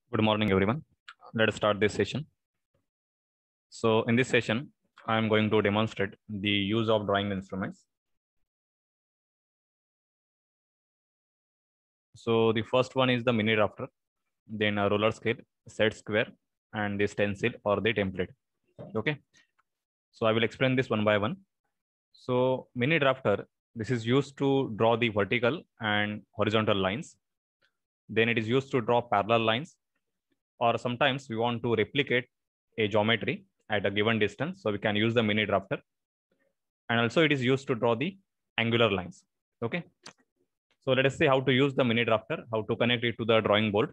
Good morning, everyone. Let us start this session. So, in this session, I am going to demonstrate the use of drawing instruments. So, the first one is the mini drafter, then a roller scale, set square, and the stencil or the template. Okay. So, I will explain this one by one. So, mini drafter, this is used to draw the vertical and horizontal lines. Then it is used to draw parallel lines, or sometimes we want to replicate a geometry at a given distance. So we can use the mini drafter. And also it is used to draw the angular lines. Okay. So let us see how to use the mini drafter, how to connect it to the drawing board.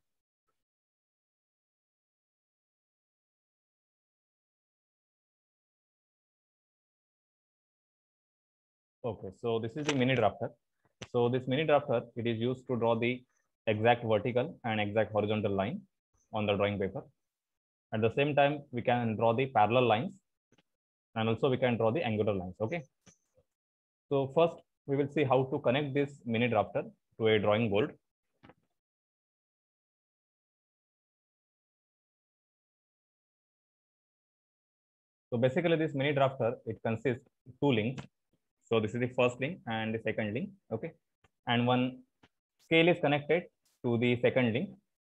Okay, so this is the mini drafter. So this mini drafter, it is used to draw the exact vertical and exact horizontal line on the drawing paper. At the same time, we can draw the parallel lines, and also we can draw the angular lines. Okay. So first, we will see how to connect this mini drafter to a drawing board. So basically, this mini drafter, it consists two links. So this is the first link and the second link. Okay. And one scale is connected to the second link.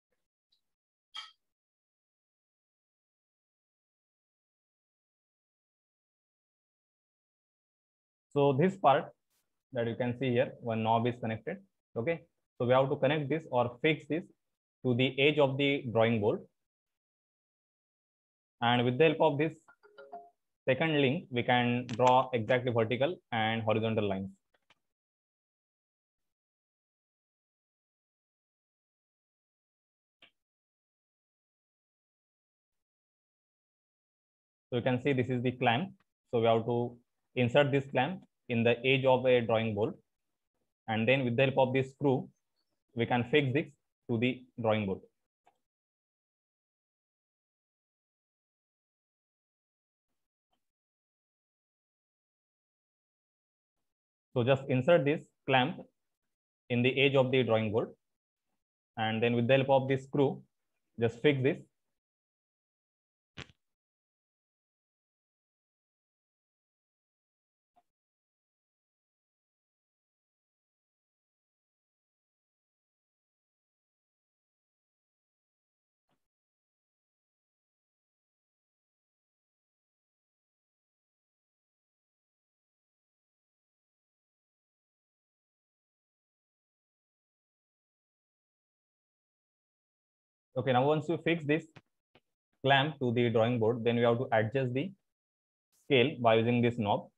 So this part that you can see here, one knob is connected. Okay. So we have to connect this or fix this to the edge of the drawing board. And with the help of this second link, we can draw exactly vertical and horizontal lines. So you can see this is the clamp. So we have to insert this clamp in the edge of a drawing board. And then with the help of this screw, we can fix this to the drawing board. So just insert this clamp in the edge of the drawing board. And then with the help of this screw, just fix this. Okay, now once you fix this clamp to the drawing board, then we have to adjust the scale by using this knob.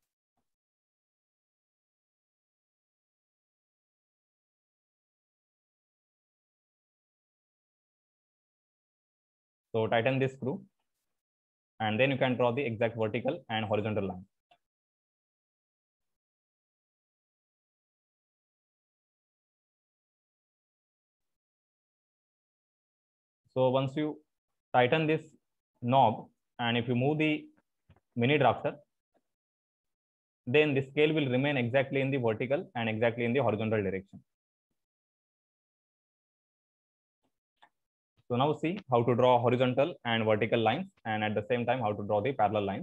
So tighten this screw, and then you can draw the exact vertical and horizontal line. So once you tighten this knob, and if you move the mini drafter, then the scale will remain exactly in the vertical and exactly in the horizontal direction. So now see how to draw horizontal and vertical lines, and at the same time how to draw the parallel lines.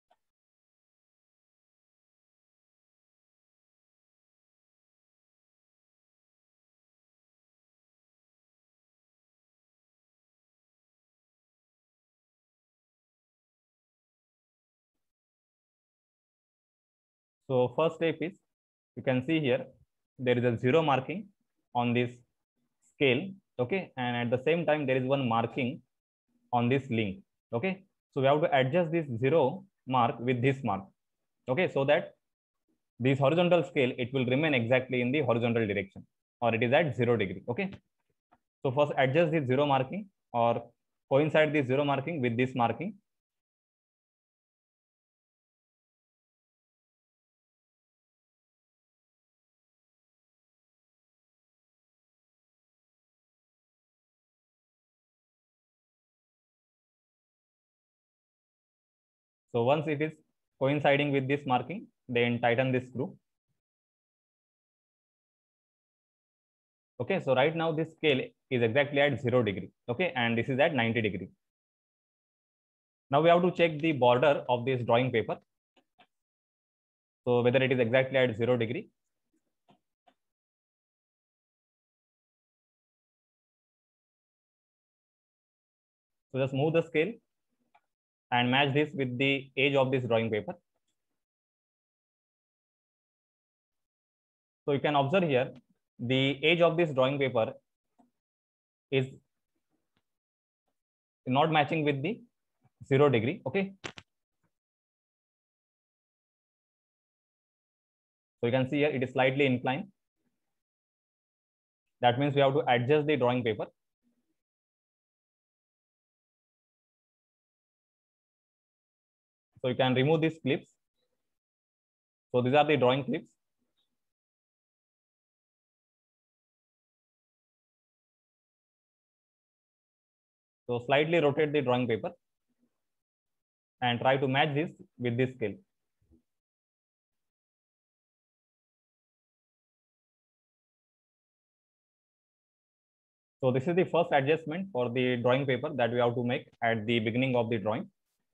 So first step is, you can see here, there is a zero marking on this scale. Okay. And at the same time, there is one marking on this link. Okay. So we have to adjust this zero mark with this mark. Okay. So that this horizontal scale, it will remain exactly in the horizontal direction, or it is at 0 degree. Okay. So first adjust this zero marking or coincide this zero marking with this marking. So once it is coinciding with this marking, then tighten this screw. Okay, so right now this scale is exactly at 0 degree. Okay, and this is at 90 degree. Now we have to check the border of this drawing paper. So whether it is exactly at 0 degree. So just move the scale and match this with the edge of this drawing paper. So you can observe here, the edge of this drawing paper is not matching with the 0 degree. Okay. So you can see here it is slightly inclined. That means we have to adjust the drawing paper. So you can remove these clips. So these are the drawing clips. So slightly rotate the drawing paper and try to match this with this scale. So this is the first adjustment for the drawing paper that we have to make at the beginning of the drawing.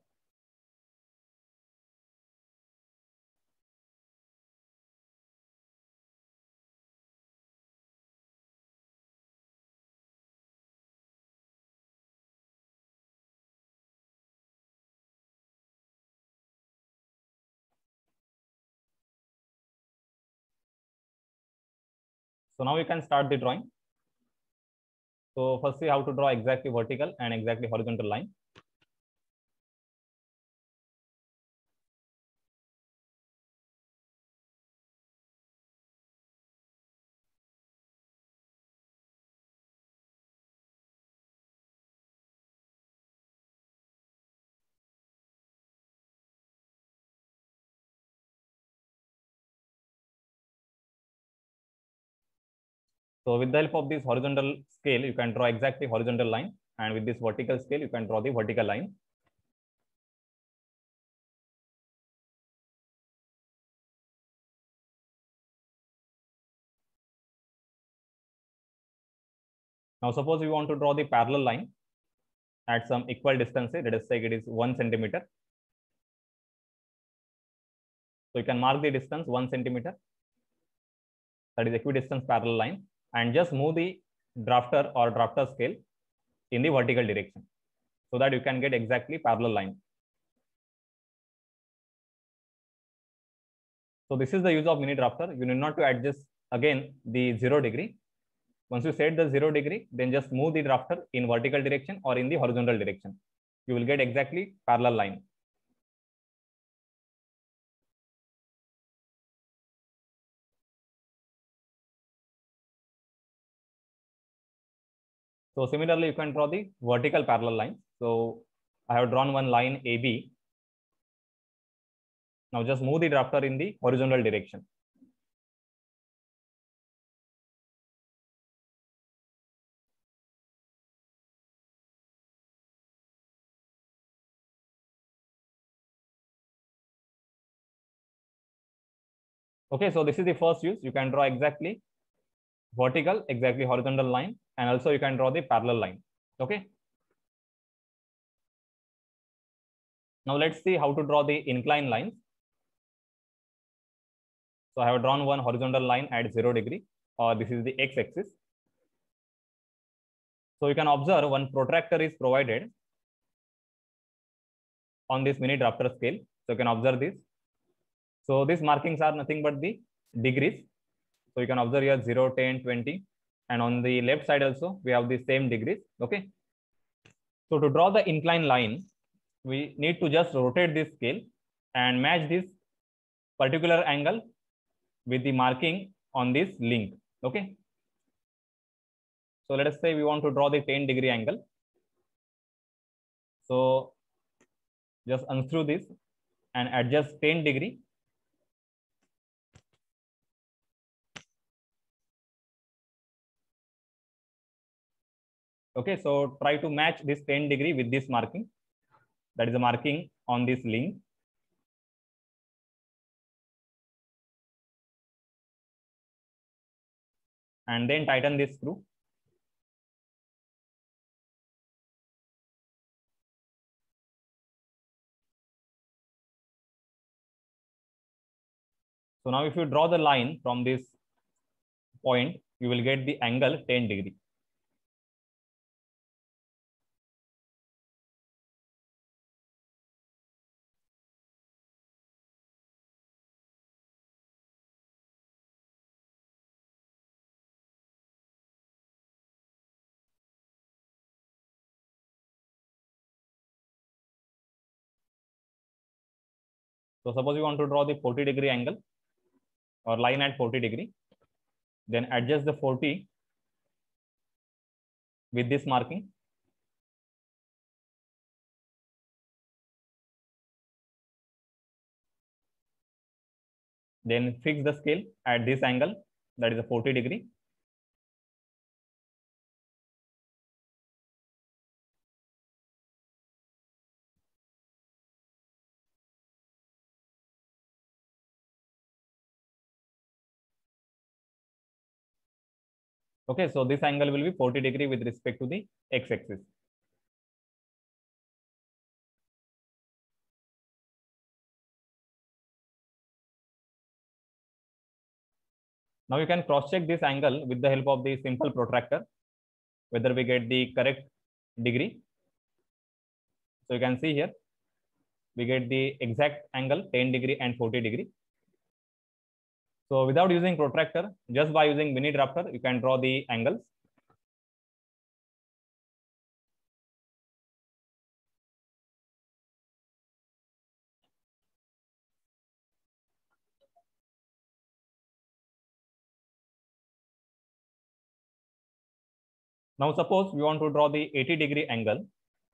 So now we can start the drawing. So first we have to draw exactly vertical and exactly horizontal line. So with the help of this horizontal scale, you can draw exactly horizontal line, and with this vertical scale, you can draw the vertical line. Now suppose we want to draw the parallel line at some equal distance, let us say it is 1 centimeter. So you can mark the distance 1 centimeter, that is equidistance parallel line, and just move the drafter or drafter scale in the vertical direction so that you can get exactly parallel line. So this is the use of mini drafter. You need not to adjust again the 0 degree. Once you set the 0 degree, then just move the drafter in vertical direction or in the horizontal direction. You will get exactly parallel line. So similarly, you can draw the vertical parallel line. So I have drawn one line AB. Now just move the drafter in the horizontal direction. Okay, so this is the first use. You can draw exactly vertical, exactly horizontal line, and also you can draw the parallel line. Okay. Now let's see how to draw the inclined lines. So I have drawn one horizontal line at 0 degree, or this is the x-axis. So you can observe one protractor is provided on this mini drafter scale. So you can observe this. So these markings are nothing but the degrees. So you can observe here 0, 10, 20. And on the left side also, we have the same degrees. Okay. So to draw the inclined line, we need to just rotate this scale and match this particular angle with the marking on this link. Okay. So let us say we want to draw the 10-degree angle. So just unscrew this and adjust 10 degree. Okay, so try to match this 10 degree with this marking. That is the marking on this link. and then tighten this screw. So now if you draw the line from this point, you will get the angle 10 degree. So suppose you want to draw the 40-degree angle or line at 40 degree, then adjust the 40 with this marking. Then fix the scale at this angle, that is a 40 degree. Okay, so this angle will be 40 degree with respect to the x-axis. Now you can cross check this angle with the help of the simple protractor, whether we get the correct degree. So you can see here, we get the exact angle 10 degree and 40 degree. So without using protractor, just by using mini drafter, you can draw the angles. Now suppose we want to draw the 80-degree angle.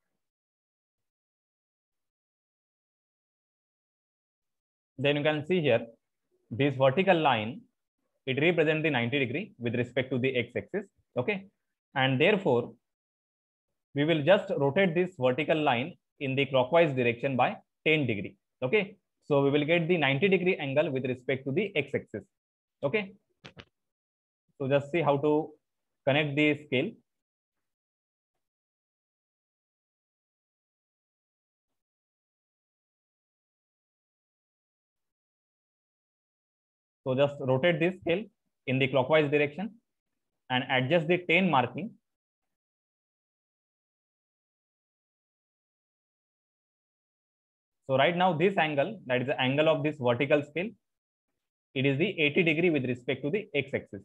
Then you can see here, this vertical line, it represents the 90 degree with respect to the x-axis. Okay, and therefore we will just rotate this vertical line in the clockwise direction by 10 degree. Okay, so we will get the 90-degree angle with respect to the x-axis. Okay, so just see how to connect the scale. So just rotate this scale in the clockwise direction and adjust the 10 marking. So right now this angle, that is the angle of this vertical scale, it is the 80 degree with respect to the x-axis.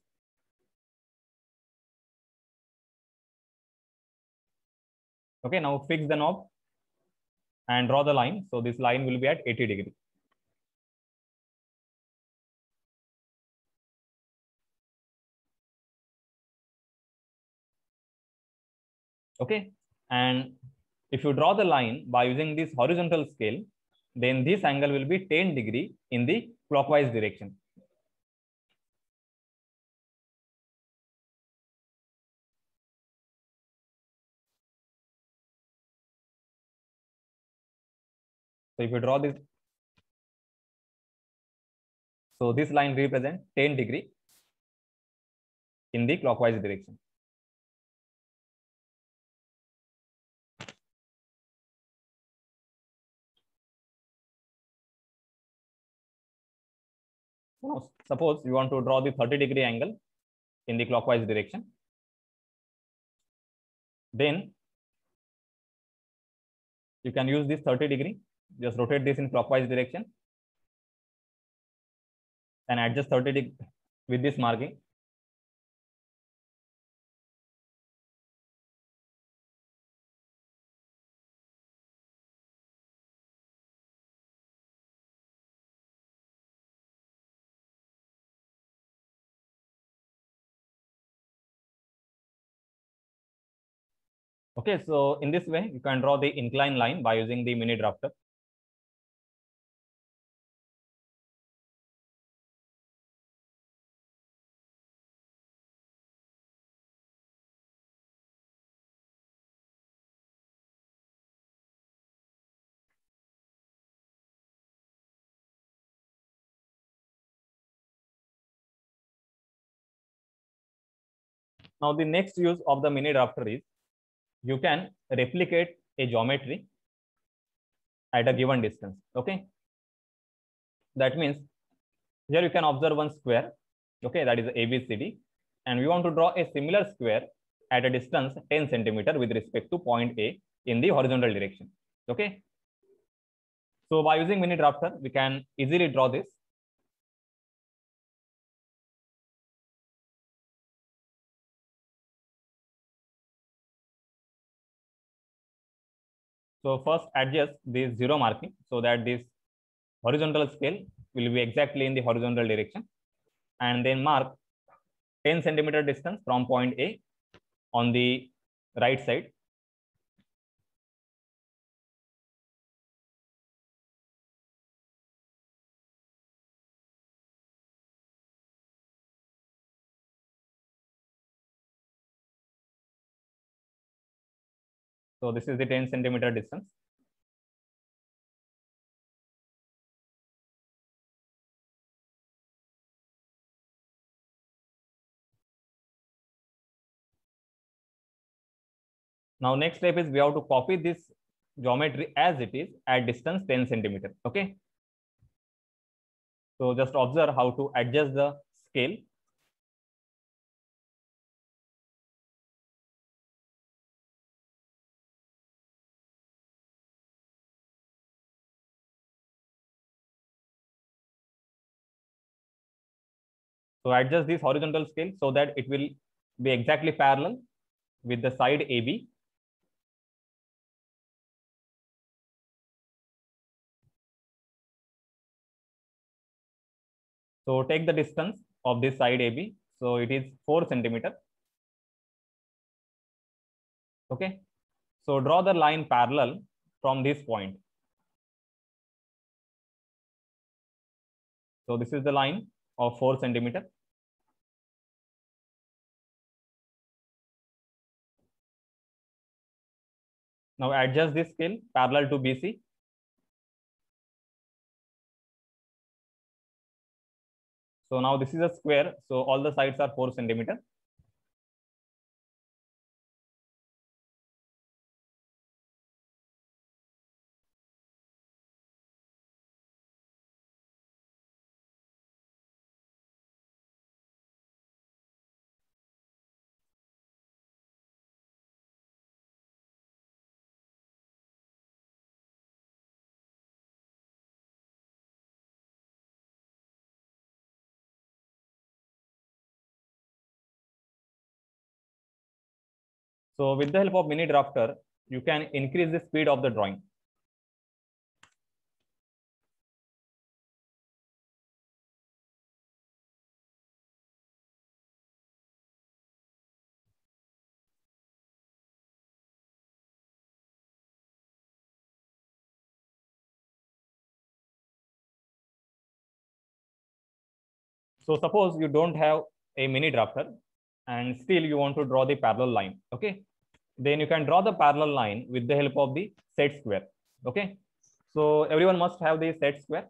Okay, now fix the knob and draw the line. So this line will be at 80 degree. Okay, and if you draw the line by using this horizontal scale, then this angle will be 10 degree in the clockwise direction. So if you draw this, so this line represents 10 degree in the clockwise direction. Now, suppose you want to draw the 30-degree angle in the clockwise direction. Then you can use this 30 degree, just rotate this in clockwise direction and adjust 30 degree with this marking. Okay, so in this way, you can draw the inclined line by using the mini drafter. Now the next use of the mini drafter is you can replicate a geometry at a given distance. Okay, that means here you can observe one square. Okay, that is ABCD, and we want to draw a similar square at a distance 10 centimeter with respect to point A in the horizontal direction. Okay, so by using mini drafter, we can easily draw this. So first adjust this zero marking so that this horizontal scale will be exactly in the horizontal direction, and then mark 10 centimeter distance from point A on the right side. So this is the 10 centimeter distance. Now next step is we have to copy this geometry as it is at distance 10 centimeter. Okay. So just observe how to adjust the scale. So adjust this horizontal scale so that it will be exactly parallel with the side AB. So take the distance of this side AB. So it is 4 centimeter. Okay. So draw the line parallel from this point. So this is the line of 4 centimeter. Now adjust this scale parallel to BC. So now this is a square. So all the sides are 4 centimeter. So with the help of mini drafter, you can increase the speed of the drawing. So suppose you don't have a mini drafter and still you want to draw the parallel line. Okay. Then you can draw the parallel line with the help of the set square. Okay. So everyone must have the set square.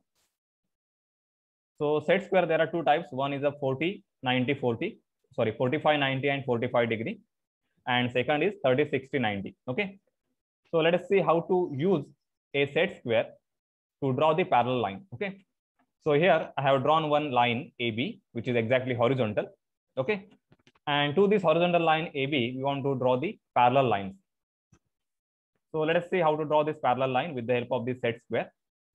So set square, there are two types. One is a 40, 90, 40. Sorry, 45, 90 and 45 degree. And second is 30, 60, 90. Okay. So let us see how to use a set square to draw the parallel line. Okay. So here I have drawn one line AB, which is exactly horizontal. Okay. And to this horizontal line AB, we want to draw the parallel lines. So let us see how to draw this parallel line with the help of this set square.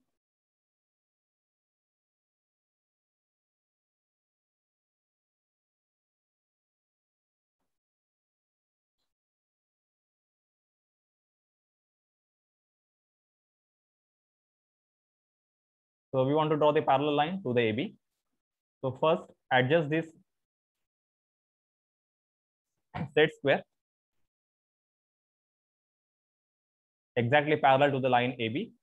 So we want to draw the parallel line to the AB. So first adjust this set square exactly parallel to the line AB.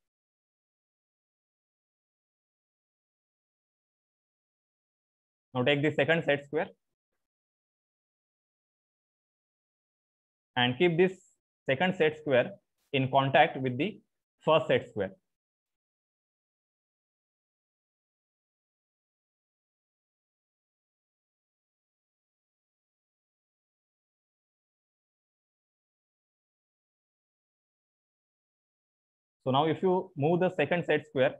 Now take the second set square and keep this second set square in contact with the first set square. So now if you move the second set square,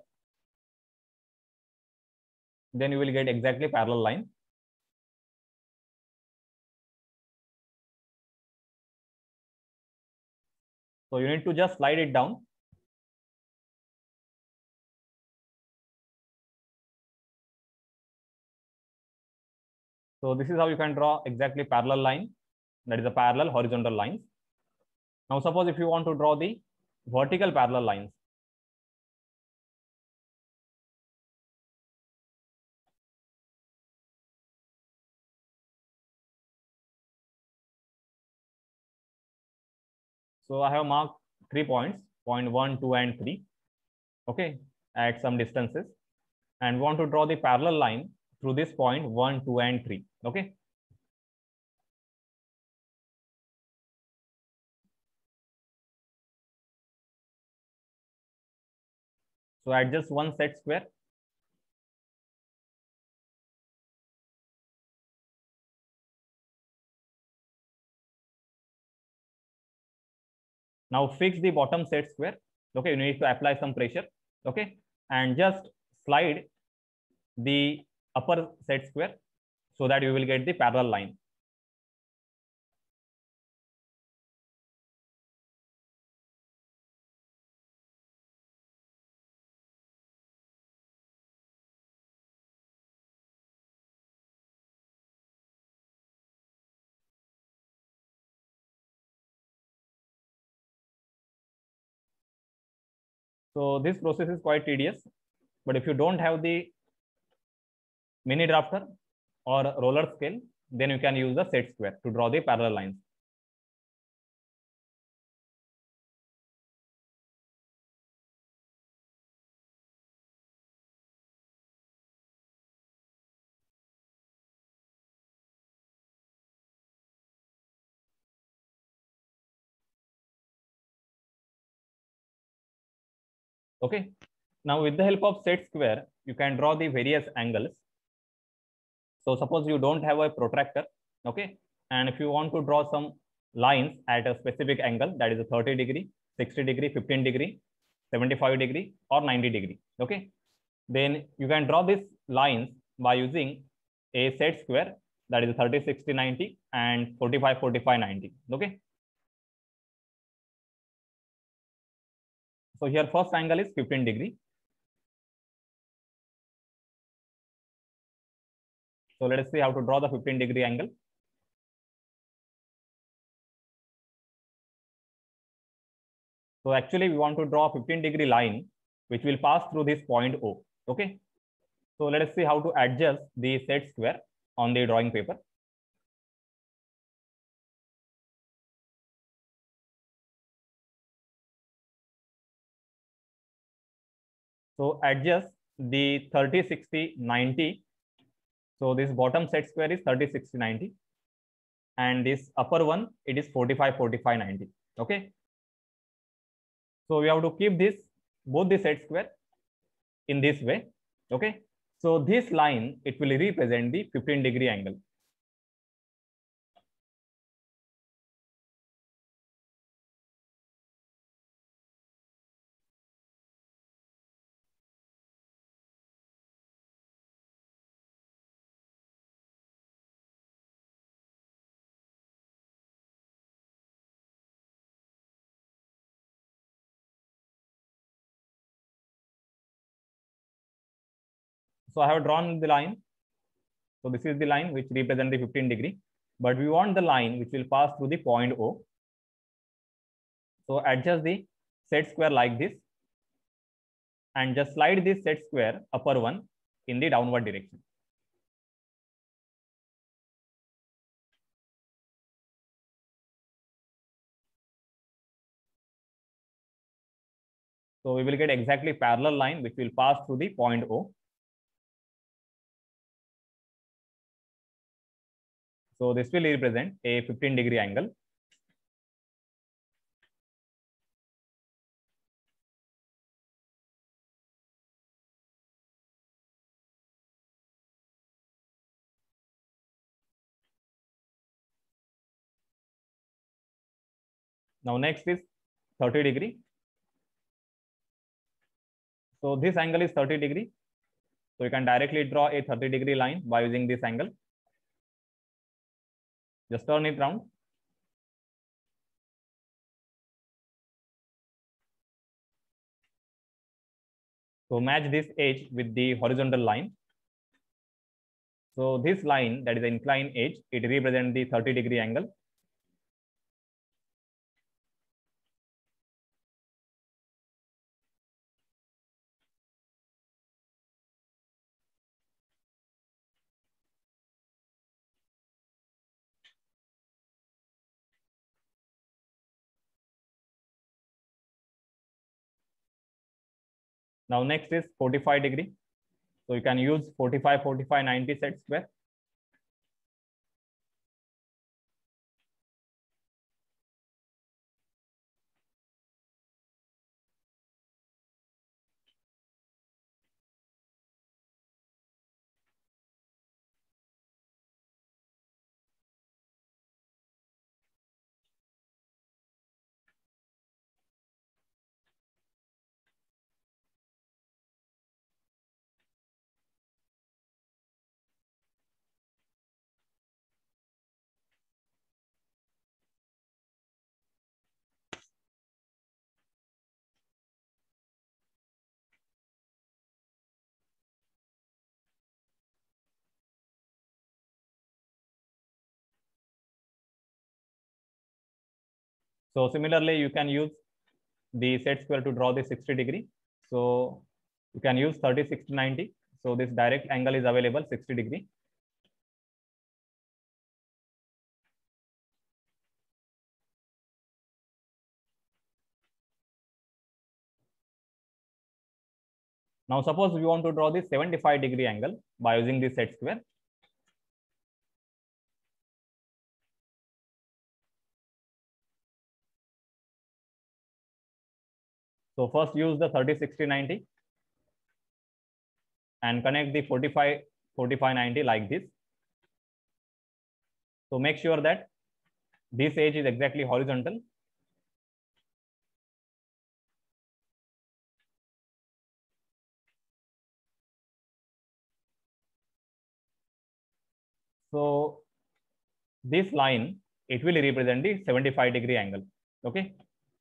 then you will get exactly parallel line. So you need to just slide it down. So this is how you can draw exactly parallel line, that is a parallel horizontal lines. Now suppose if you want to draw the vertical parallel lines, so I have marked 3 points, point 1, 2, and 3, okay, at some distances, and we want to draw the parallel line through this point 1, 2, and 3, okay. So adjust one set square. Now fix the bottom set square. Okay, you need to apply some pressure. Okay, and just slide the upper set square so that you will get the parallel line. So this process is quite tedious, but if you don't have the mini drafter or roller scale, then you can use the set square to draw the parallel lines. Okay. Now with the help of set square, you can draw the various angles. So suppose you don't have a protractor, okay, and if you want to draw some lines at a specific angle, that is a 30 degree, 60 degree, 15 degree, 75 degree, or 90 degree, okay, then you can draw these lines by using a set square, that is 30, 60, 90, and 45, 45, 90, okay. So here first angle is 15 degree. So let us see how to draw the 15 degree angle. So actually we want to draw a 15 degree line which will pass through this point O. Okay. So let us see how to adjust the set square on the drawing paper. So adjust the 30, 60, 90. So this bottom set square is 30, 60, 90. And this upper one, it is 45, 45, 90. Okay. So we have to keep this, both the set square in this way. Okay. So this line, it will represent the 15 degree angle. So I have drawn the line. So this is the line which represents the 15 degree, but we want the line which will pass through the point O. So adjust the set square like this and just slide this set square upper one in the downward direction. So we will get exactly parallel line which will pass through the point O. So this will represent a 15 degree angle. Now next is 30 degree. So this angle is 30 degree. So you can directly draw a 30-degree line by using this angle. Just turn it round. So match this edge with the horizontal line. So this line, that is the inclined edge, it represents the 30-degree angle. Now next is 45 degree. So you can use 45, 45, 90 set square. So similarly, you can use the set square to draw the 60 degree. So you can use 30, 60, 90. So this direct angle is available 60 degree. Now suppose we want to draw the 75-degree angle by using the set square. So first use the 30, 60, 90 and connect the 45, 45, 90 like this. So make sure that this edge is exactly horizontal. So this line, it will represent the 75-degree angle. Okay.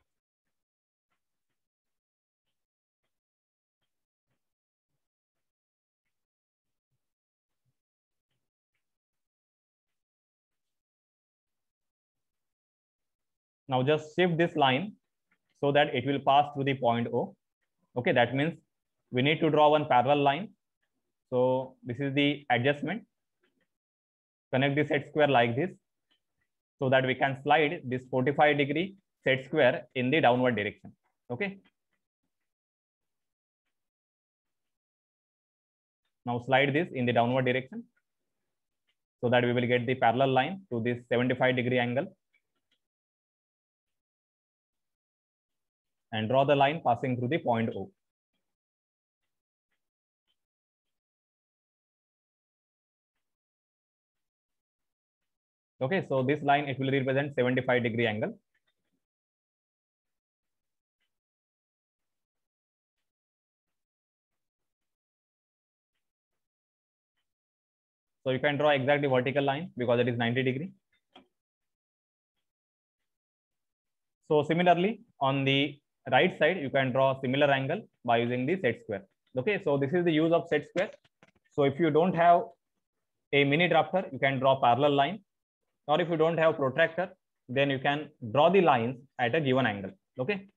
Now just shift this line so that it will pass through the point O. Okay, that means we need to draw one parallel line. So this is the adjustment. Connect the set square like this so that we can slide this 45-degree set square in the downward direction. Okay. Now slide this in the downward direction so that we will get the parallel line to this 75-degree angle. And draw the line passing through the point O. Okay, so this line, it will represent 75-degree angle. So you can draw exactly vertical line because it is 90 degree. So similarly, on the right side, you can draw similar angle by using the set square. Okay, so this is the use of set square. So if you don't have a mini drafter, you can draw parallel line, or if you don't have protractor, then you can draw the lines at a given angle. Okay.